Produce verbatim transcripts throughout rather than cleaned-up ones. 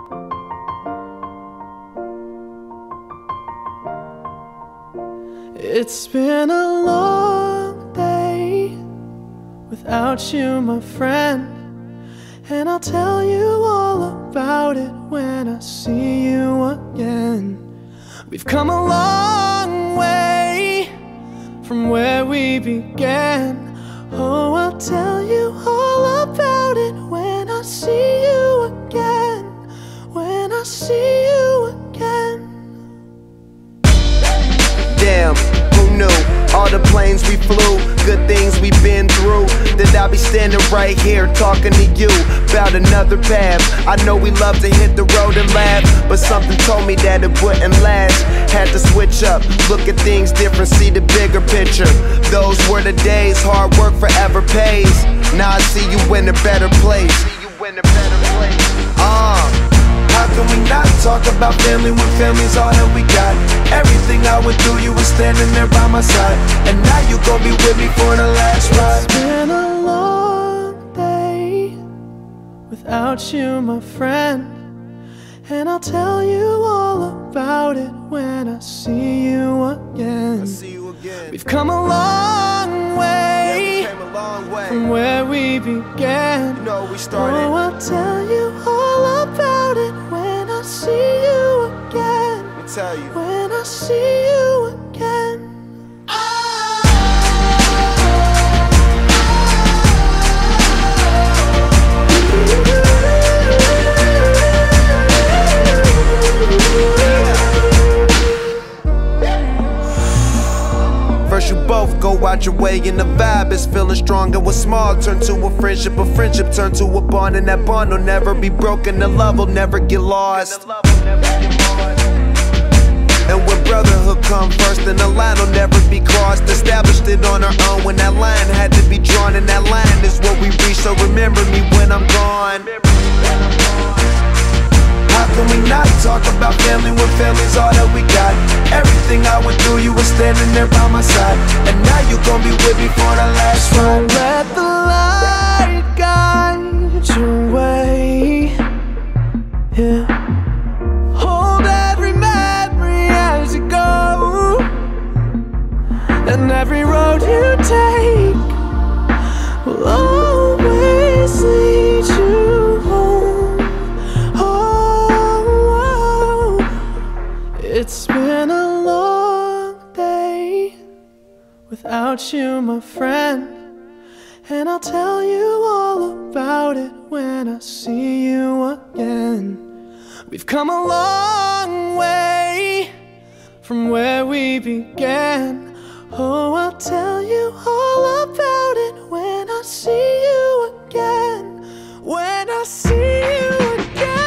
It's been a long day without you, my friend, and I'll tell you all about it when I see you again. We've come a long way from where we began. Oh, I'll tell you all about it when I see you again. When I see you again. Damn, who knew? All the planes we flew, good things we've been through, that I'll be standing right here talking to you about another path. I know we love to hit the road and laugh, but something told me that it wouldn't last. Had to switch up, look at things different, see the bigger picture. Those were the days, hard work forever pays. Now I see you in a better place. See you in a better place. Uh, how can we not talk about family when family's all that we got? Everything I went through, you were standing there by my side, and now you gon' be with me for the last ride. It's been a long day without you, my friend, and I'll tell you all about it when I see you again. I see you again. We've come a long way, yeah, we came a long way from where we began. You know we started. Oh, I'll tell you all about it when I see you again. Let me tell you. When I see you again. First you both go out your way and the vibe is feeling strong, and what's small turn to a friendship, a friendship turn to a bond, and that bond will never be broken, the love will never get lost. And when brotherhood come first, then the line will never be crossed. Established it on our own when that line had to be drawn, and that line is what we reach, so remember me when I'm gone. How can we not talk about family when family's all that we got? Everything I went through, you were standing there by my side, and now you gon' be with me for the last ride. So let the light guide your way, yeah. Hold every memory as you go, and every road you take will always lead you home. Oh, it's been a long day without you, my friend, and I'll tell you all about it when I see you again. We've come a long way from where we began. Oh, I'll tell you all about it when I see you again. When I see you again.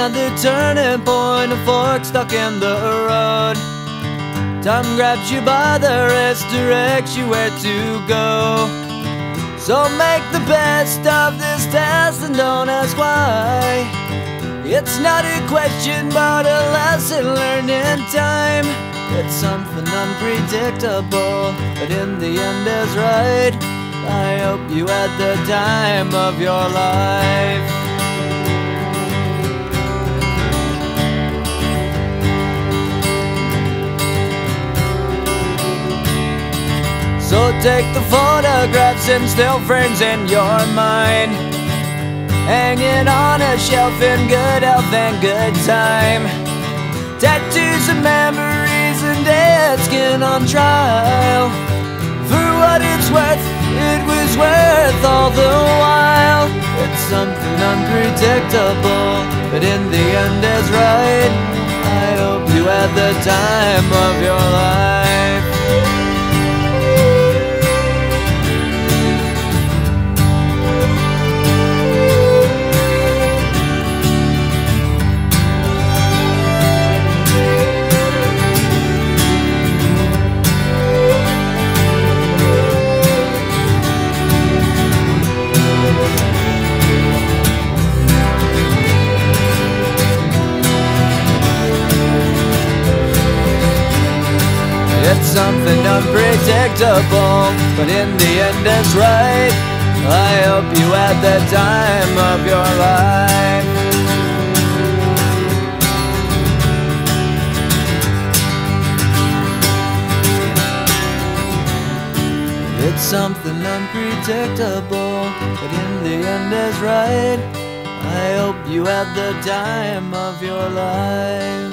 another turning point, a fork stuck in the road. Time grabs you by the wrist, directs you where to go. So make the best of this test and don't ask why. It's not a question but a lesson learned in time. It's something unpredictable, but in the end is right. I hope you had the time of your life. So take the photographs and still frames in your mind, hanging on a shelf in good health and good time. Tattoos of memories and dead skin on trial. For what it's worth, it was worth all the while. It's something unpredictable, but in the end is right. I hope you had the time of your life. It's something unpredictable, but in the end it's right. I hope you had the time of your life. It's something unpredictable, but in the end is right. I hope you had the time of your life.